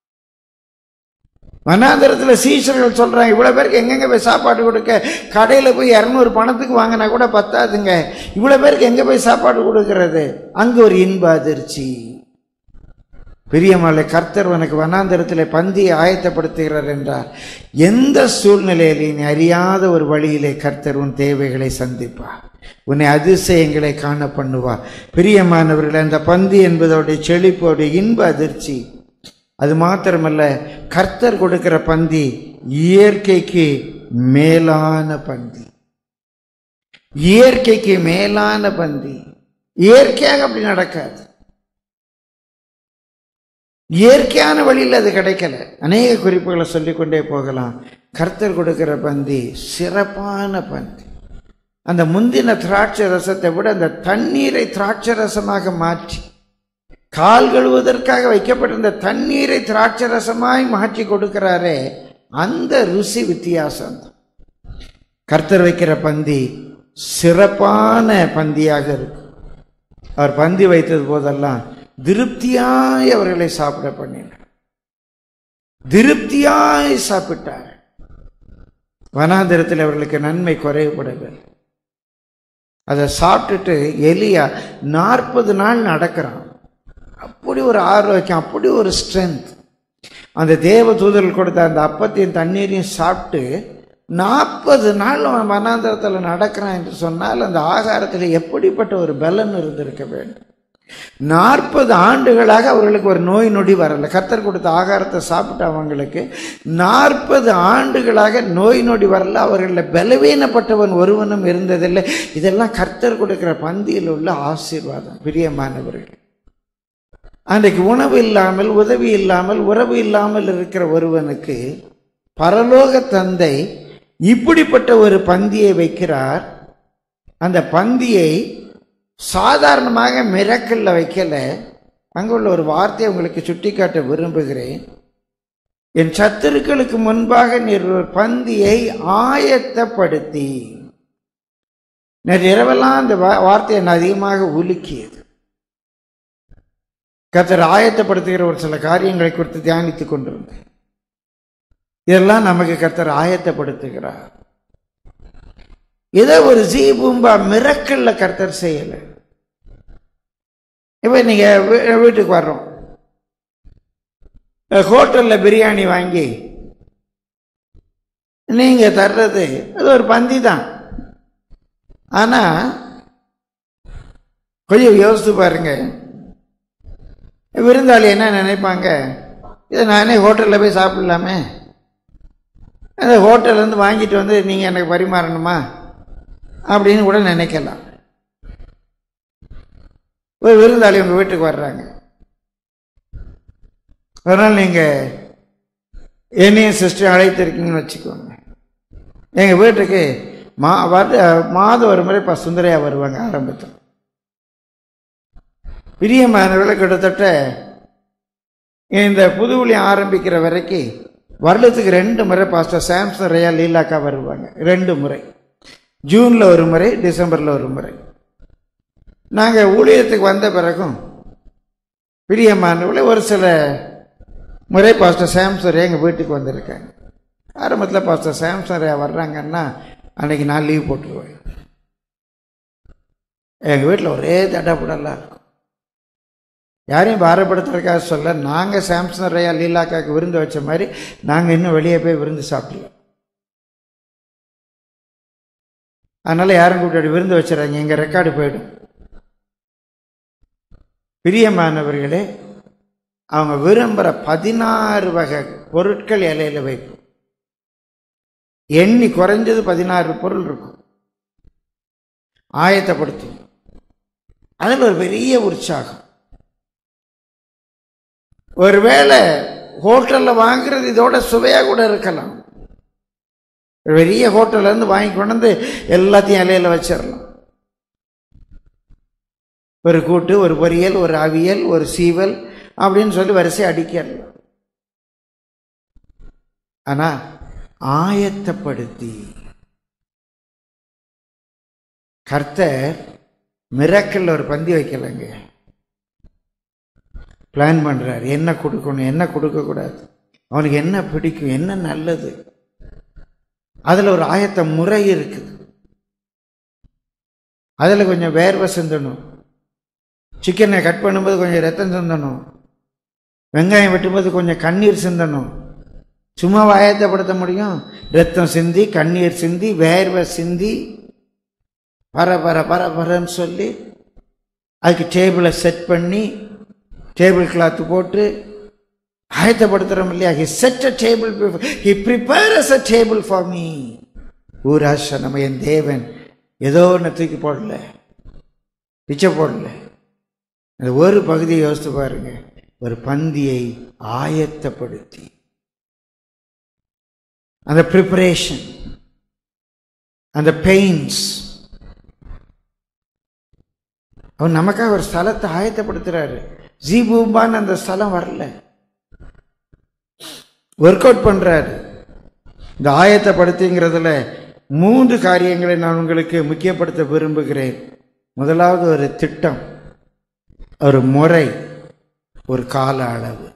S1: வனாந்தரத்தில் சீஷர்கள் சொல்றாங்க, இவ்வளவு பேருக்கு எங்கெங்க போய் சாப்பாடு கொடுக்க? கடையில போய் 200 பணத்துக்கு வாங்கினா கூட பத்தாதுங்க, இவ்வளவு பேருக்கு எங்க போய் சாப்பாடு கொடுக்கிறது? அங்கு ஒரு இன்ப அதிர்ச்சி. பிரியமாலை, கர்த்தர் உனக்கு வனாந்தரத்தில் பந்தியை ஆயத்தப்படுத்துகிறார் என்றார். எந்த சூழ்நிலையிலே நீ அறியாத ஒரு வழியிலே கர்த்தர் உன் தேவைகளை சந்திப்பார், உன்னை அதிசயங்களை காண பண்ணுவார். பிரியமானவர்கள், அந்த பந்தி என்பதோடைய செழிப்போடைய இன்ப அதிர்ச்சி. அது மாத்திரமல்ல, கர்த்தர் கொடுக்கிற பந்தி இயற்கைக்கு மேலான பந்தி. இயற்கைக்கு மேலான பந்தி. இயற்கையாக அப்படி நடக்காது. இயற்கையான வழியில் அது கிடைக்கல. அநேக குறிப்புகளை சொல்லிக்கொண்டே போகலாம். கர்த்தர் கொடுக்கிற பந்தி சிறப்பான பந்தி. அந்த முந்தின திராட்சை ரசத்தை விட அந்த தண்ணீரை திராட்சை ரசமாக மாற்றி, கால் கழுவுவதற்காக வைக்கப்பட்டிருந்த தண்ணீரை திராட்சை ரசமாய் மாற்றி கொடுக்கிறாரே, அந்த ருசி வித்தியாசம். கர்த்தர் வைக்கிற பந்தி சிறப்பான பந்தியாக இருக்கு. அவர் பந்தி வைத்தது போதெல்லாம் திருப்தியாய் அவர்களை சாப்பிட பண்ணினார். திருப்தியாய் சாப்பிட்டார். வனாந்திரத்தில் அவர்களுக்கு நன்மை குறைவுபடவில்லை. அதை சாப்பிட்டுட்டு எலியா 40 நாள் நடக்கிறான். அப்படி ஒரு ஆரோக்கியம், அப்படி ஒரு ஸ்ட்ரென்த். அந்த தேவ தூதர்கள் கொடுத்த அந்த அப்பத்தையும் தண்ணீரையும் சாப்பிட்டு 40 நாள் அவன் வனாந்திரத்தில் நடக்கிறான் என்று சொன்னால் அந்த ஆகாரத்தில் எப்படிப்பட்ட ஒரு பலன் இருந்திருக்க வேண்டும். 40 ஆண்டுகளாக அவர்களுக்கு ஒரு நோய் நொடி வரல. கர்த்தர் கொடுத்த ஆகாரத்தை சாப்பிட்டு அவங்களுக்கு 40 ஆண்டுகளாக நோய் நொடி வரல. அவர்களில் பலவீனப்பட்டவன் ஒருவனும் இருந்ததில்லை. இதெல்லாம் கர்த்தர் கொடுக்கிற பந்தியில் உள்ள ஆசீர்வாதம். பிரியமானவர்கள், அன்றைக்கு உணவு இல்லாமல், உதவி இல்லாமல், உறவு இல்லாமல் இருக்கிற ஒருவனுக்கு பரலோக தந்தை இப்படிப்பட்ட ஒரு பந்தியை வைக்கிறார். அந்த பந்தியை சாதாரணமாக மிரக்கல்ல வைக்கல. அங்குள்ள ஒரு வார்த்தையை உங்களுக்கு சுட்டிக்காட்ட விரும்புகிறேன். என் சத்துருக்களுக்கு முன்பாக நீர் ஒரு பந்தியை ஆயத்தப்படுத்தி. நேற்று இரவெல்லாம் அந்த வார்த்தையை நான் அதிகமாக உலுக்கியது. கர்த்தர் ஆயத்தப்படுத்துகிற ஒரு சில காரியங்களை குறித்து தியானித்துக் கொண்டிருந்தேன். இதெல்லாம் நமக்கு கர்த்தர் ஆயத்தப்படுத்துகிறார். ஏதோ ஒரு ஜீபூம்பா மிரக்கல்ல கர்த்தர் செய்யல. இப்ப நீங்க வீட்டுக்கு வர்றோம், ஹோட்டல்ல பிரியாணி வாங்கி நீங்க தர்றது அது ஒரு பந்தி தான். ஆனா கொஞ்சம் யோசித்து பாருங்க, விருந்தாளி என்ன நினைப்பாங்க? இதை நானே ஹோட்டலில் போய் சாப்பிடலாமே, அந்த ஹோட்டல்லேருந்து வாங்கிட்டு வந்து நீங்கள் எனக்கு பரிமாறணுமா அப்படின்னு கூட நினைக்கலாம். ஒரு விருந்தாளி உங்கள் வீட்டுக்கு வர்றாங்க. ஒரு நாள் நீங்கள் என்னையும் சிஸ்டர் அழைத்திருக்கீங்கன்னு வச்சுக்கோங்க. எங்கள் வீட்டுக்கு மாதம் ஒரு முறை சுந்தரையா வருவாங்க. ஆரம்பத்தில் பிரியமானவர்களை கிட்டத்தட்ட இந்த புதுவெளியம் ஆரம்பிக்கிற வரைக்கும் வருடத்துக்கு 2 முறை பாஸ்டர் சாம்சன் ரயா லீலாக்கா வருவாங்க. 2 முறை, ஜூனில் ஒரு முறை, டிசம்பரில் ஒரு முறை. நாங்கள் ஊழியத்துக்கு வந்த பிறகும் பிரியமானவர்களை ஒரு சில முறை பாஸ்டர் சாம்சன் ரயா எங்கள் வீட்டுக்கு வந்திருக்காங்க. ஆரம்பத்தில் பாஸ்டர் சாம்சன் ரயா வர்றாங்கன்னா அன்னைக்கு நான் லீவ் போட்டுருவேன். எங்கள் வீட்டில் ஒரே தடப்படலாம் இருக்கும். யாரையும் பாரப்படுத்துறதுக்காக சொல்ல, நாங்கள் சாம்சன் ரயா லீலாக்காவுக்கு விருந்து வச்ச மாதிரி நாங்கள் இன்னும் வெளியே போய் விருந்து சாப்பிடல. அதனால யாரும் கூப்பிட்டு விருந்து வச்சுறாங்க, எங்கள் ரெக்கார்டு போயிடும். பிரியமானவர்களே, அவங்க விரும்புகிற 16 வகை பொருட்கள் இலையில வைப்போம். எண்ணி குறைஞ்சது 16 பொருள் இருக்கும். ஆயத்தப்படுத்தும். அதில் ஒரு பெரிய உற்சாகம். ஒருவேளை ஹோட்டலில் வாங்குறது இதோட சுவையாக கூட இருக்கலாம். பெரிய ஹோட்டல்ல இருந்து வாங்கி கொண்டு வந்து எல்லாத்தையும் இலையில வச்சிடலாம். ஒரு கூட்டு, ஒரு பொரியல், ஒரு அவியல், ஒரு சீவல் அப்படின்னு சொல்லி வரிசை அடிக்கலாம். ஆனா ஆயத்தப்படுத்தி கர்த்தர் மிரக்கல்ல ஒரு பந்தி வைக்கலங்க. பிளான் பண்றார். என்ன கொடுக்கணும், என்ன கொடுக்க கூடாது, அவனுக்கு என்ன பிடிக்கும், என்ன நல்லது. அதுல ஒரு ஆயத்த முறை இருக்குது. அதுல கொஞ்சம் வேர்வை சிந்தணும். சிக்கனை கட் பண்ணும்போது கொஞ்சம் ரத்தம் சிந்தணும். வெங்காயம் வெட்டும்போது கொஞ்சம் கண்ணீர் சிந்தணும். சும்மா ஆயத்தப்படுத்த முடியும்? ரத்தம் சிந்தி, கண்ணீர் சிந்தி, வேர்வை சிந்தி, பரன்னு சொல்லி அதுக்கு டேபிளை செட் பண்ணி டேபிள் கிளாத் போட்டு ஆயத்தப்படுத்துறோம் இல்லையா? He set a table before, He prepares a table for me. ஊராஷ நம்ம என் தேவன் ஏதோ ஒன்று தூக்கி போடல, பிச்சை போடல. அந்த ஒரு பகுதியை யோசித்து பாருங்க. ஒரு பந்தியை ஆயத்தப்படுத்தி, அந்த ப்ரிப்பரேஷன், அந்த பெயின்ஸ், அவர் நமக்காக ஒரு ஸ்தலத்தை ஆயத்தப்படுத்துறாரு. ஜீபூபான்னு அந்த ஸ்தலம் வரல, ஒர்க் அவுட் பண்றாரு. இந்த ஆயத்தப்படுத்திங்கிறதுல 3 காரியங்களை நான் உங்களுக்கு முக்கியப்படுத்த விரும்புகிறேன். முதலாவது ஒரு திட்டம், ஒரு முறை, ஒரு கால அளவு.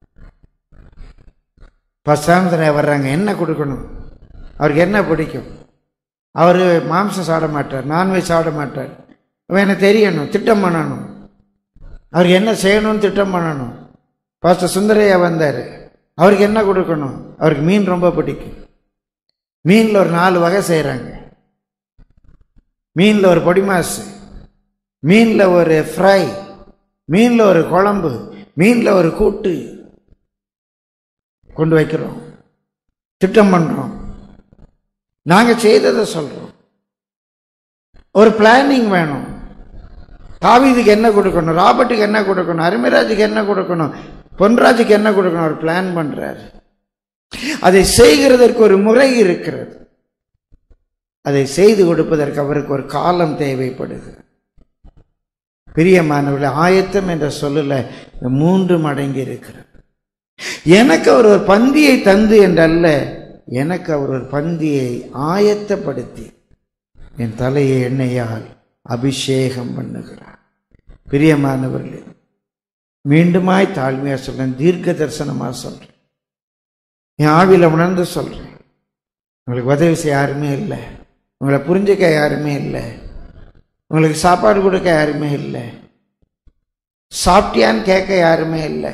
S1: பசாந்தனை வர்றாங்க, என்ன கொடுக்கணும், அவருக்கு என்ன பிடிக்கும். அவர் மாம்சம் சாப்பிட மாட்டார், நான்வெஜ் சாப்பிட மாட்டார். எனக்கு தெரியணும், திட்டம் பண்ணணும், அவருக்கு என்ன செய்யணும்னு திட்டம் பண்ணணும். பாஸ்டர் சுந்தரையா வந்தார், அவருக்கு என்ன கொடுக்கணும். அவருக்கு மீன் ரொம்ப பிடிக்கும். மீனில் ஒரு 4 வகை செய்கிறாங்க. மீனில் ஒரு பொடி மாசு, மீனில் ஒரு ஃப்ரை, மீனில் ஒரு குழம்பு, மீனில் ஒரு கூட்டு கொண்டு வைக்கிறோம், திட்டம் பண்ணுறோம். நாங்கள் செய்ததை சொல்கிறோம். ஒரு பிளானிங் வேணும். தாவீதுக்கு என்ன கொடுக்கணும், ராபர்ட்டுக்கு என்ன கொடுக்கணும், அருமைராஜுக்கு என்ன கொடுக்கணும், பொன்ராஜுக்கு என்ன கொடுக்கணும், அவர் பிளான் பண்றாரு. அதை செய்கிறதற்கு ஒரு முறை இருக்கிறது. அதை செய்து கொடுப்பதற்கு அவருக்கு ஒரு காலம் தேவைப்படுது. பிரியமானவர்களே, ஆயத்தம் என்ற சொல்லல 3 மடங்கு இருக்கிறது. எனக்கு அவர் ஒரு பந்தியை தந்து என்றல்ல, எனக்கு அவர் ஒரு பந்தியை ஆயத்தப்படுத்தி என் தலையை எண்ணெயால் அபிஷேகம் பண்ணுகிறார். பிரியமானவர்களே, மீண்டுமாய் தாழ்மையா சொல்றேன், தீர்க்க தரிசனமா சொல்றேன், என் ஆவில உணர்ந்து சொல்றேன். உங்களுக்கு உதவி செய்ய யாருமே இல்லை, உங்களை புரிஞ்சுக்க யாருமே இல்லை, உங்களுக்கு சாப்பாடு கொடுக்க யாருமே இல்லை, சாப்பிட்டியான்னு கேட்க யாருமே இல்லை.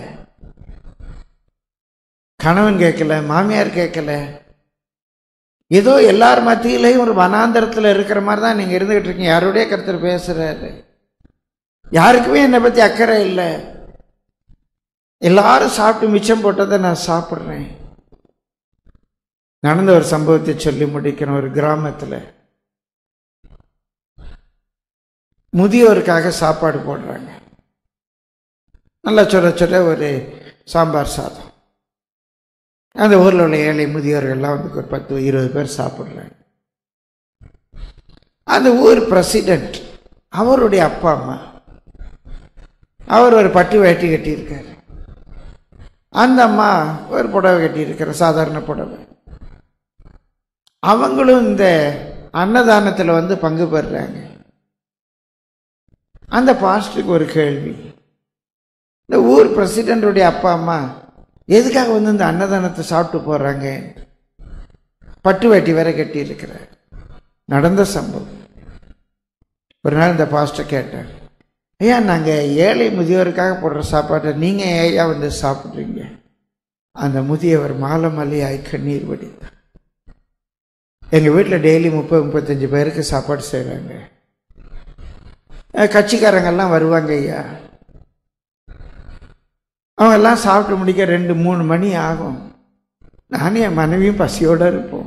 S1: கணவன் கேட்கல, மாமியார் கேட்கல. ஏதோ எல்லார் மத்தியிலையும் ஒரு வனாந்தரத்தில் இருக்கிற மாதிரி தான் நீங்க இருந்துகிட்டு இருக்கீங்க. யாருடைய கருத்தர் பேசுறாரு, யாருக்குமே என்னை பத்தி அக்கறை இல்லை. எல்லாரும் சாப்பிட்டு மிச்சம் போட்டதை நான் சாப்பிட்றேன். நடந்த ஒரு சம்பவத்தை சொல்லி முடிக்கணும். ஒரு கிராமத்தில் முதியோருக்காக சாப்பாடு போடுறாங்க. நல்லா சொல்ல ஒரு சாம்பார் சாதம். அந்த ஊரில் உள்ள ஏழை முதியோர்கள்லாம் வந்து ஒரு 10-20 பேர் சாப்பிட்றாங்க. அந்த ஊர் பிரசிடென்ட், அவருடைய அப்பா அம்மா, அவர் ஒரு பட்டு வேட்டி கட்டியிருக்காரு. அந்த அம்மா ஒரு புடவை கட்டியிருக்கிற, சாதாரண புடவை. அவங்களும் இந்த அன்னதானத்தில் வந்து பங்கு பெறுறாங்க. அந்த பாஸ்டருக்கு ஒரு கேள்வி, இந்த ஊர் பிரசிடென்டுடைய அப்பா அம்மா எதுக்காக வந்து இந்த அன்னதானத்தை சாப்பிட்டு போறாங்க? பட்டு வேட்டி வேற கட்டி இருக்கிறார். நடந்த சம்பவம். ஒரு நாள் இந்த பாஸ்டர் கேட்டார், ஐயா, நாங்கள் ஏழை முதியோருக்காக போடுற சாப்பாட்டை நீங்க ஐயா வந்து சாப்பிட்றீங்க? அந்த முதியவர் மாலை மலையாய் கண்ணீர் வடித்தார். எங்கள் வீட்டில் டெய்லி 30-35 பேருக்கு சாப்பாடு செய்கிறாங்க. கட்சிக்காரங்கெல்லாம் வருவாங்க ஐயா, அவங்க எல்லாம் சாப்பிட்டு முடிக்க 2-3 மணி ஆகும். நானும் என் மனைவியும் பசியோடு இருப்போம்.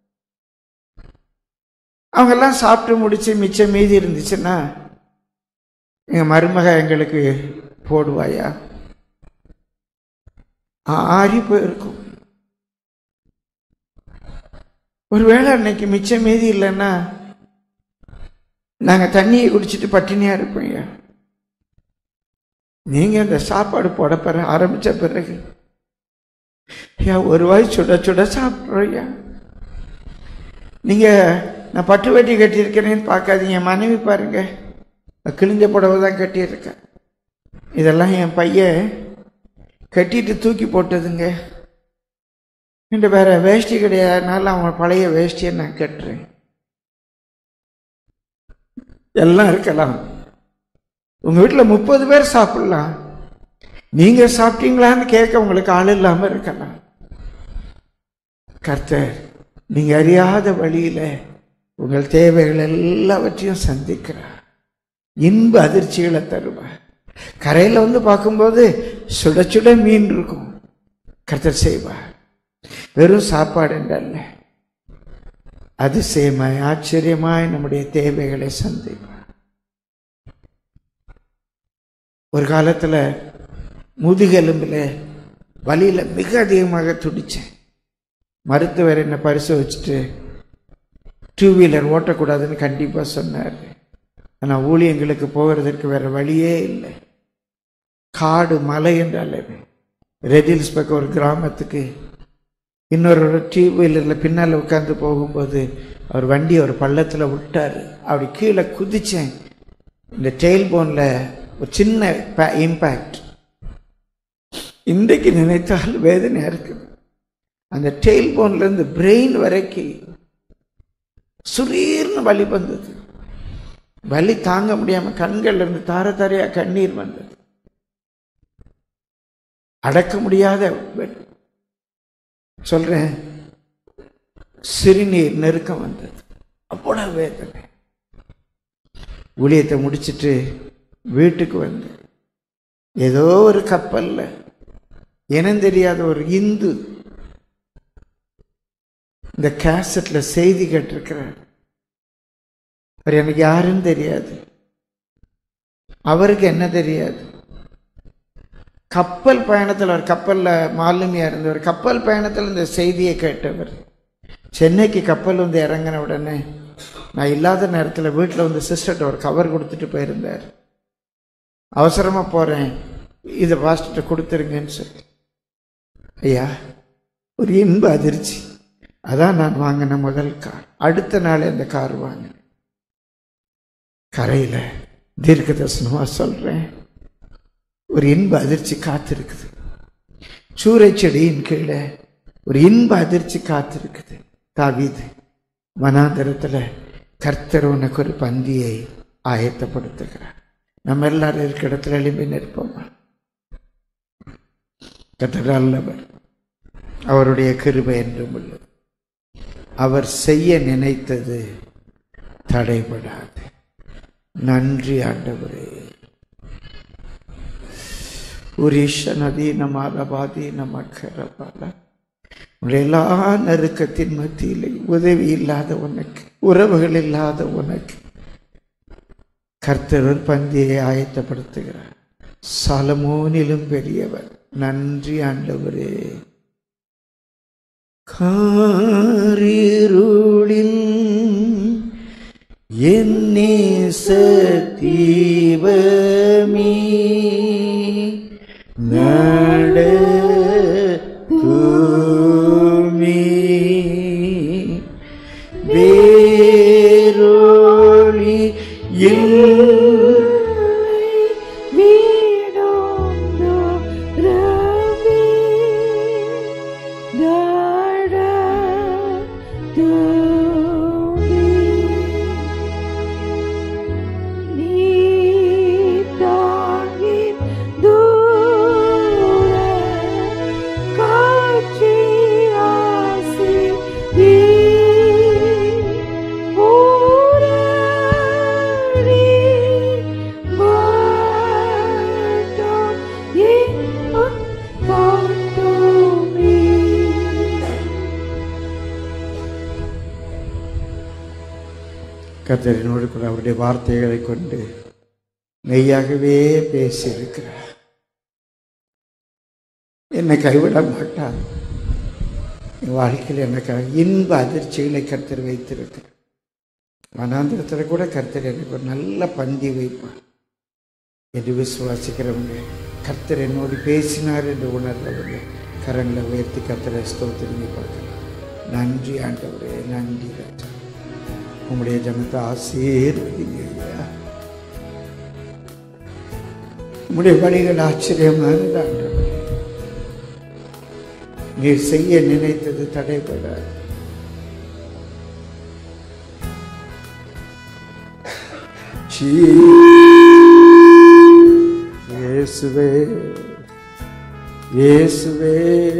S1: அவங்கெல்லாம் சாப்பிட்டு முடிச்சு மிச்சம் மீதி இருந்துச்சுன்னா எங்கள் மருமக எங்களுக்கு போடுவாயா? ஆறி போயிருக்கும். ஒருவேளை அன்னைக்கு மிச்சம் மீதி இல்லைன்னா நாங்கள் தண்ணியை குடிச்சிட்டு பட்டினியா இருப்போம் ஐயா. நீங்க இந்த சாப்பாடு போட ஆரம்பிச்ச பிறகு ஐயா ஒரு வாய் சுட சுட சாப்பிட்றோம் ஐயா. நீங்க நான் பட்டு வேட்டி கட்டியிருக்கிறேன்னு பார்க்காதீங்க, என் மனைவி பாருங்க கிழிஞ்ச புடவை தான் கட்டியிருக்கேன். இதெல்லாம் என் பையன் கட்டிட்டு தூக்கி போட்டதுங்க. இந்த வேற வேஷ்டி கிடையாதுனால அவன் பழைய வேஷ்டியை நான் கட்டுறேன். எல்லாம் இருக்கலாம். உங்க வீட்டில் 30 பேர் சாப்பிடலாம், நீங்க சாப்பிட்டீங்களான்னு கேட்க உங்களுக்கு ஆள் இல்லாம இருக்கலாம். கர்த்தர் நீங்க அறியாத வழியில உங்கள் தேவைகள் எல்லாவற்றையும் சந்திக்கிறார். இன்ப அதிர்ச்சிகளை தருவார். கரையில வந்து பார்க்கும்போது சுட சுட மீன் இருக்கும், கர்த்தர் செய்வார். வெறும் சாப்பாடு என்றல்ல, அதிசயமாய் ஆச்சரியமாய் நம்முடைய தேவைகளை சந்திப்பார். ஒரு காலத்தில் முதுகெலும்பில் வலியில் மிக அதிகமாக துடித்தேன். மருத்துவர் என்னை பரிசோதிச்சுட்டு 2 வீலர் ஓட்டக்கூடாதுன்னு கண்டிப்பாக சொன்னார். ஆனால் ஊழியங்களுக்கு போகிறதுக்கு வேறு வழியே இல்லை. காடு மலை என்றாலே ரெடில்ஸ் பக்கம் ஒரு கிராமத்துக்கு இன்னொரு 2 வீலரில் பின்னால் உட்காந்து போகும்போது அவர் வண்டி ஒரு பள்ளத்தில் விட்டார். அப்படி கீழே குதித்தேன். இந்த டெயில் போனில் ஒரு சின்ன இம்பேக்ட். இன்றைக்கு நினைத்தால் வேதனையாக இருக்குது. அந்த டெயில் போன்லேருந்து பிரெயின் வரைக்கும் சுரீர்னு வலி வந்தது. வலி தாங்க முடியாமல் கண்கள்லேருந்து தார தாரையாக கண்ணீர் வந்தது. அடக்க முடியாத சொல்றேன், சிறுநீர் நெருக்கம் வந்தது. அப்போட வேதனை. ஊழியத்தை முடிச்சுட்டு வீட்டுக்கு வந்து ஏதோ ஒரு கப்பல்ல இனம் தெரியாத ஒரு இந்து இந்த கேசட்ல செய்தி கேட்டிருக்கிறார். அவர் எனக்கு யாருன்னு தெரியாது, அவருக்கு என்ன தெரியாது. கப்பல் பயணத்தில், ஒரு கப்பலில் மாலுமியாக இருந்தவர், கப்பல் பயணத்தில் இந்த செய்தியை கேட்டவர். சென்னைக்கு கப்பல் வந்து இறங்கின உடனே நான் இல்லாத நேரத்தில் வீட்டில் வந்து சிஸ்டர்கிட்ட ஒரு கவர் கொடுத்துட்டு போயிருந்தார். அவசரமாக போகிறேன், இதை பாஸ்டர்கிட்ட கொடுத்துருங்கன்னு சொல்லி. ஐயா, ஒரு இன்ப அதிர்ச்சி. அதான் நான் வாங்கின முதல் கார். அடுத்த நாள் அந்த கார் வாங்கினேன். கரையில் தீர்க்க தரிசனமாக சொல்கிறேன், ஒரு இன்ப அதிர்ச்சி காத்திருக்குது. சூறை செடியின் கீழே ஒரு இன்ப அதிர்ச்சி காத்திருக்குது. தாவீது வனாந்தரத்தில் கர்த்தர் உனக்கு ஒரு பந்தியை ஆயத்தப்படுத்துகிறார். நம்ம எல்லாரும் இருக்கிற இடத்துல எழும்பி நிற்போமா? கர்த்தர் நல்லவர், அவருடைய கிருபை என்றும் உள்ளது. அவர் செய்ய நினைத்தது தடைபடாது. நன்றி ஆண்டவரே. எல்லா நெருக்கத்தின் மத்தியிலே உதவி இல்லாத உனக்கு, உறவுகள் இல்லாத உனக்கு கர்த்தர் பந்தியை ஆயத்தப்படுத்துகிறார். சாலமோனிலும் பெரியவர். நன்றி ஆண்டவரே. காரிருளில் என் நேச தீபமே நடத்துமே, வேரோளி கர்த்தரினோடு கூட அவருடைய வார்த்தைகளை கொண்டு மெய்யாகவே பேசியிருக்கிறார். என்னை கைவிட மாட்டார். என் வாழ்க்கையில் எனக்கு இன்ப அதிர்ச்சிகளை கர்த்தர் வைத்திருக்கிறார். வனாந்திரத்தில் கூட கர்த்தர் எனக்கு ஒரு நல்ல பந்தி வைப்பார் என்று விசுவாசிக்கிறவங்க, கர்த்தர் என்னோடு பேசினார் என்று உணர்றவங்க கரங்களை உயர்த்தி கர்த்தரை ஸ்தோத்திரமே பார்க்கலாம். நன்றி ஆண்டவரே, நன்றி ராஜா. உங்களுடைய ஜனத்தை ஆசீர்வதிங்க ஐயா. உங்களுடைய வழிகள் ஆச்சரியமானது ஆண்டவரே. நீர் செய்ய நினைத்தது தடைபடாது. இயேசுவே, இயேசுவே,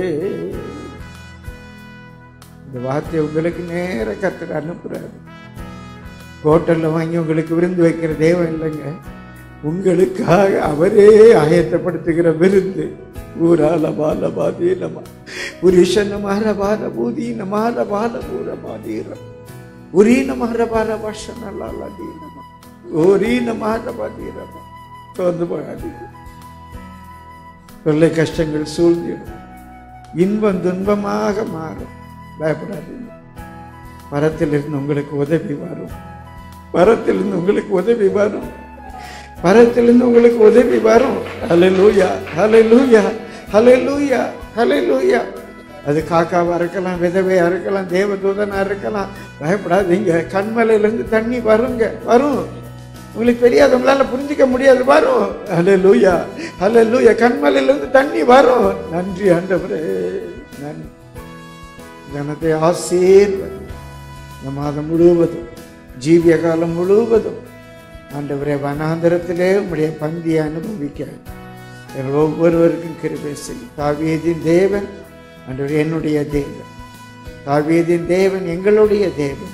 S1: இந்த வார்த்தை உங்களுக்கு நேர கர்த்தர் அனுப்புறாரு. ஹோட்டலில் வாங்கி உங்களுக்கு விருந்து வைக்கிற தேவன் இல்லைங்க, உங்களுக்காக அவரே ஆயத்தப்படுத்துகிற விருந்து. ஊரால பால பாதீனமா புருஷன மாற பால பூதீன மாற பால பூர பாதீரம் உரீன மகரபார பாஷா நல்லா தீனமா ஒரீன மகரபா தீரமா சோர்ந்து போகாதீங்க. தொல்லை கஷ்டங்கள் சூழ்ந்திடும், இன்பம் துன்பமாக மாறும். பயப்படாதீங்க. பரத்திலிருந்து உங்களுக்கு உதவி வரும், பரத்திலிருந்து உங்களுக்கு உதவி வரும், பரத்திலிருந்து உங்களுக்கு உதவி வரும். ஹல்லேலூயா, ஹல்லேலூயா, ஹல்லேலூயா, ஹல்லேலூயா. அது காக்காவா இருக்கலாம், விதவையா இருக்கலாம், தேவதூதனா இருக்கலாம். பயப்படாதீங்க. கண்மலையிலிருந்து தண்ணி வருங்க, வரும். உங்களுக்கு தெரியாது, உங்களால புரிஞ்சிக்க முடியாது, வரும். ஹல்லேலூயா, ஹல்லேலூயா. கண்மலையிலிருந்து தண்ணி வரும். நன்றி ஆண்டவரே, நன்றி. ஜனத்தை ஆசீர்வதி. இந்த மாதம் முழுவதும், ஜீவிய காலம் முழுவதும் ஆண்டவரே வனாந்தரத்திலே உம்முடைய பந்தியை அனுபவிக்க எங்கள் ஒவ்வொருவருக்கும் கிருபை செய்யும். தாவீதின் தேவன் ஆண்டவரே என்னுடைய தேவன், தாவீதின் தேவன் எங்களுடைய தேவன்.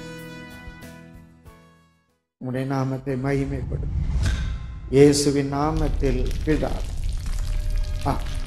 S1: உம்முடைய நாமத்தை மகிமைப்படும் இயேசுவின் நாமத்தில் பிதாவே.